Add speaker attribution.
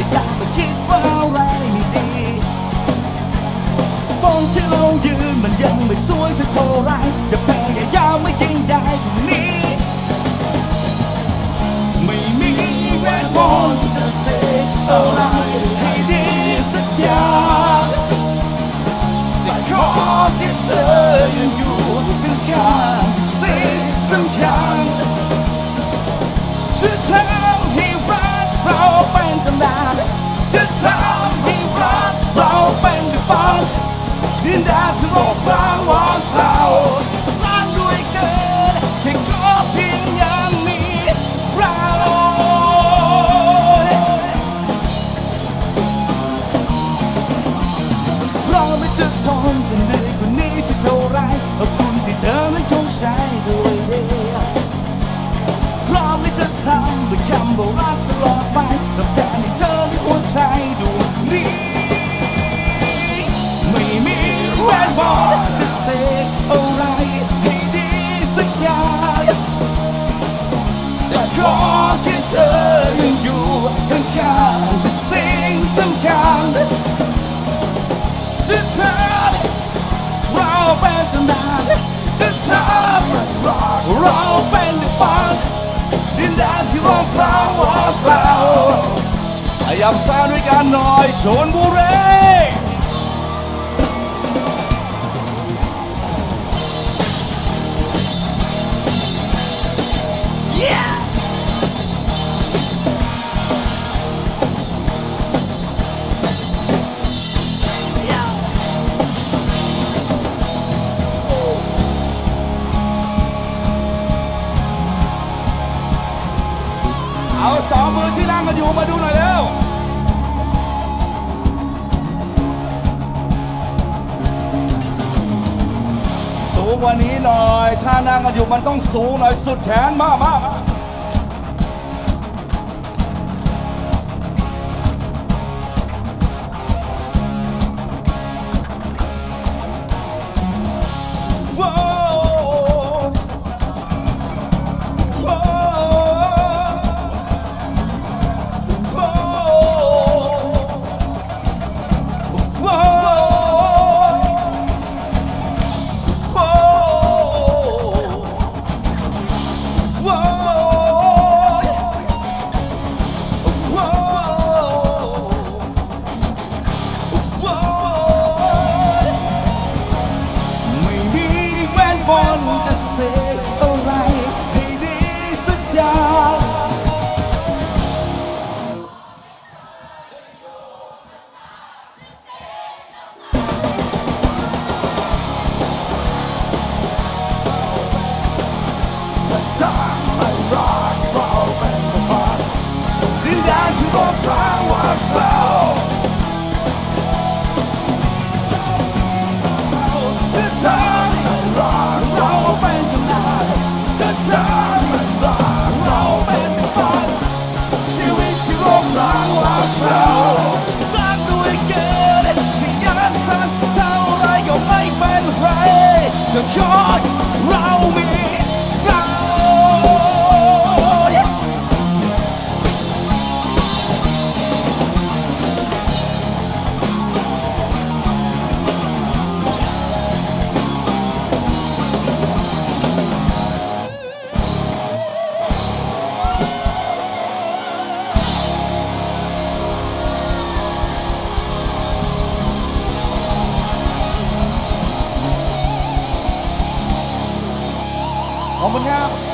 Speaker 1: แต่อยากไปคิดว่าอะไรไม่ดีตรงที่เรายืนมันยังไม่สวยสักเท่าไรจะพยายามไม่ยิ่งใหญ่กว่านี้ไม่มีแวดวงจะเสกอะไรให้ดีสักอย่างแต่ขอแค่เธอยังอยู่เป็นข้างสิ่งสำคัญจะทำให้รักเราเป็นตำนานจะทำให้รักเราเป็นดังฝันดินแดนที่โลกร้างว่างเปล่าสร้างด้วยเกิดแค่ขอเพียงยังมีเราเราไม่จะทนจะเหนื่อยกว่านี้สักเท่าไรขอบคุณที่เธอนั้นคงใช้ด้วยพร้อมที่จะทำด้วยคำว่ารักตลอดไปรับแทนให้เธอในหัวใจดวงนี้ไม่มีแวดวงจะเสกอะไรให้ดีสักอย่างแต่ขอแค่เธอยังอยู่ข้างๆสิ่งสำคัญจะทำเราเป็นตำนานจะทำเราเป็นดังฝันดินแดนที่ว่างเปล่าว่างเปล่าพยายามสร้างด้วยกันหน่อยชลบุรีเอาสองมือที่นั่งกันอยู่มาดูหน่อยเร็วสูงกว่านี้หน่อยถ้านั่งกันอยู่มันต้องสูงหน่อยสุดแขนมากจะเสกอะไรให้ดีสักอย่างจะให้รักเราเป็นดังฝันดินแดนที่โลกร้างว่างเปล่าจะทำให้รักเราเป็นตำนานจะทำให้รักเราเป็นดังฝันชีวิตที่โลกร้างว่างเปล่าสร้างด้วยเกิดที่ยากสั้นเท่าไรก็ไม่เป็นไรก็ขอเรามีเราขอบคุณครับ